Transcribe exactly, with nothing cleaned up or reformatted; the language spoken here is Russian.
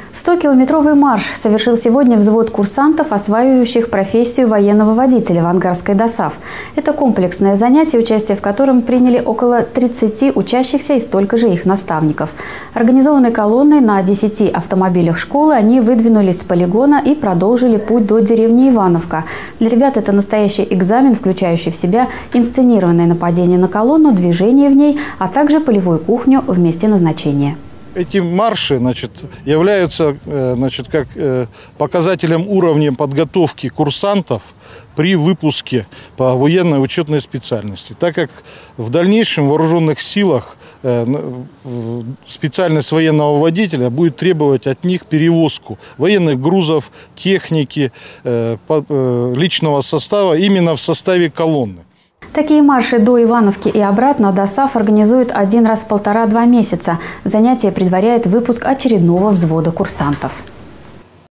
стокилометровый марш совершил сегодня взвод курсантов, осваивающих профессию военного водителя в Ангарской ДОСААФ. Это комплексное занятие, участие в котором приняли около тридцати учащихся и столько же их наставников. Организованной колонной на десяти автомобилях школы они выдвинулись с полигона и продолжили путь до деревни Ивановка. Для ребят это настоящий экзамен, включающий в себя инсценированное нападение на колонну, движение в ней, а также полевую кухню в месте назначения. Эти марши, значит, являются, значит, как показателем уровня подготовки курсантов при выпуске по военной учетной специальности. Так как в дальнейшем в вооруженных силах специальность военного водителя будет требовать от них перевозку военных грузов, техники, личного состава именно в составе колонны. Такие марши до Ивановки и обратно ДОСААФ организует один раз в полтора-два месяца. Занятие предваряет выпуск очередного взвода курсантов.